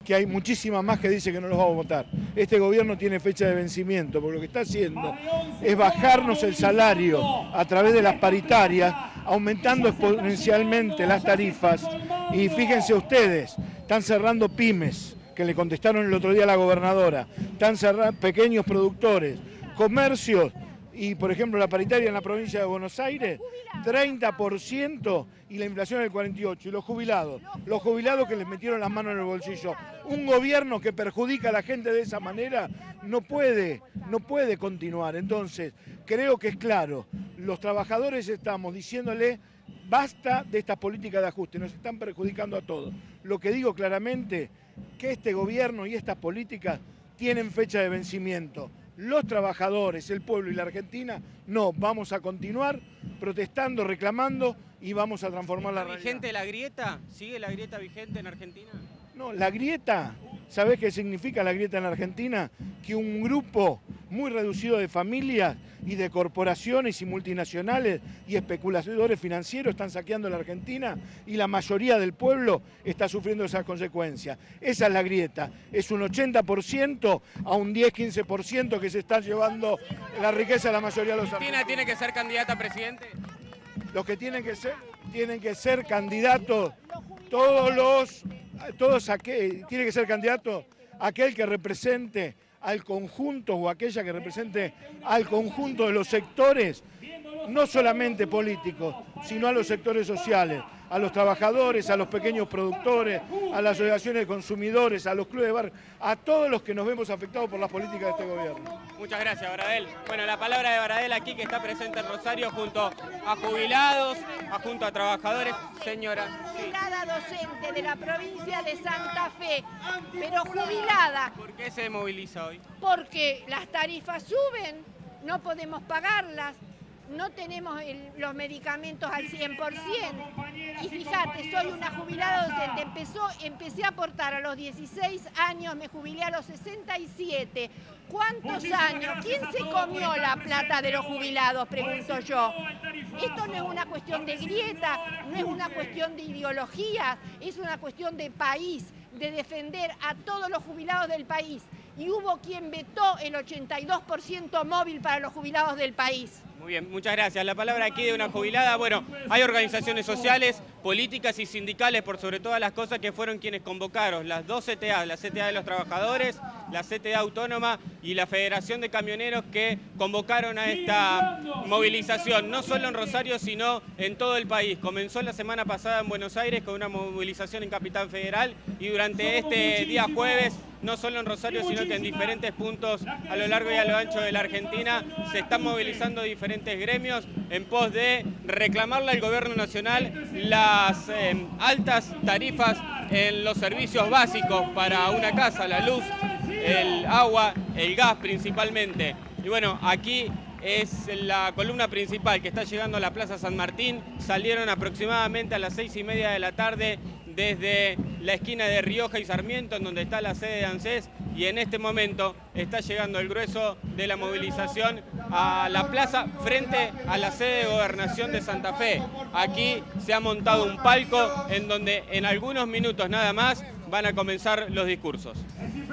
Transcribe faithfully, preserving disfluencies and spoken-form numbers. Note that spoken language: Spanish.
que hay muchísimas más que dicen que no los vamos a votar. Este gobierno tiene fecha de vencimiento, porque lo que está haciendo es bajarnos el salario a través de las paritarias, aumentando exponencialmente las tarifas. Y fíjense ustedes, están cerrando pymes, que le contestaron el otro día a la gobernadora, están cerrando pequeños productores, comercios, y por ejemplo la paritaria en la provincia de Buenos Aires, treinta por ciento y la inflación del cuarenta y ocho por ciento. Y los jubilados, los jubilados que les metieron las manos en el bolsillo. Un gobierno que perjudica a la gente de esa manera no puede, no puede continuar. Entonces, creo que es claro, los trabajadores estamos diciéndole basta de estas políticas de ajuste, nos están perjudicando a todos. Lo que digo claramente, que este gobierno y estas políticas tienen fecha de vencimiento. Los trabajadores, el pueblo y la Argentina, no, vamos a continuar protestando, reclamando y vamos a transformar la realidad. ¿Está vigente la grieta? ¿Sigue la grieta vigente en Argentina? No, la grieta, ¿sabés qué significa la grieta en la Argentina? Que un grupo muy reducido de familias y de corporaciones y multinacionales y especuladores financieros están saqueando la Argentina y la mayoría del pueblo está sufriendo esas consecuencias. Esa es la grieta, es un ochenta por ciento a un diez a quince por ciento que se está llevando la riqueza de la mayoría de los argentinos. ¿Cristina tiene que ser candidata a presidente? Los que tienen que ser, tienen que ser candidatos, todos los, todos aquel, tiene que ser candidato aquel que represente al conjunto o aquella que represente al conjunto de los sectores, no solamente políticos, sino a los sectores sociales, a los trabajadores, a los pequeños productores, a las asociaciones de consumidores, a los clubes de bar, a todos los que nos vemos afectados por las políticas de este gobierno. Muchas gracias, Baradel. Bueno, la palabra de Baradel aquí, que está presente en Rosario junto a jubilados, a junto a trabajadores. Señora. Jubilada sí. Docente de la provincia de Santa Fe, pero jubilada. ¿Por qué se moviliza hoy? Porque las tarifas suben, no podemos pagarlas. No tenemos el, los medicamentos al cien por ciento. Y fíjate, soy una jubilada docente. Empezó, empecé a aportar a los dieciséis años, me jubilé a los sesenta y siete. ¿Cuántos años? ¿Quién se comió la plata de los jubilados? Pregunto yo. Esto no es una cuestión de grieta, no es una cuestión de ideología, es una cuestión de país, de defender a todos los jubilados del país. Y hubo quien vetó el ochenta y dos por ciento móvil para los jubilados del país. Muy bien, muchas gracias. La palabra aquí de una jubilada. Bueno, hay organizaciones sociales, políticas y sindicales, por sobre todas las cosas, que fueron quienes convocaron las dos C T A, la C T A de los Trabajadores, la C T A Autónoma y la Federación de Camioneros, que convocaron a esta movilización, no solo en Rosario, sino en todo el país. Comenzó la semana pasada en Buenos Aires con una movilización en Capital Federal y durante este día jueves, no solo en Rosario, sino que en diferentes puntos a lo largo y a lo ancho de la Argentina, se están movilizando diferentes gremios en pos de reclamarle al Gobierno Nacional las eh, altas tarifas en los servicios básicos para una casa, la luz, el agua, el gas principalmente. Y bueno, aquí es la columna principal que está llegando a la Plaza San Martín. Salieron aproximadamente a las seis y media de la tarde desde la esquina de Rioja y Sarmiento, en donde está la sede de ANSES, y en este momento está llegando el grueso de la movilización a la plaza frente a la sede de Gobernación de Santa Fe. Aquí se ha montado un palco en donde en algunos minutos nada más van a comenzar los discursos.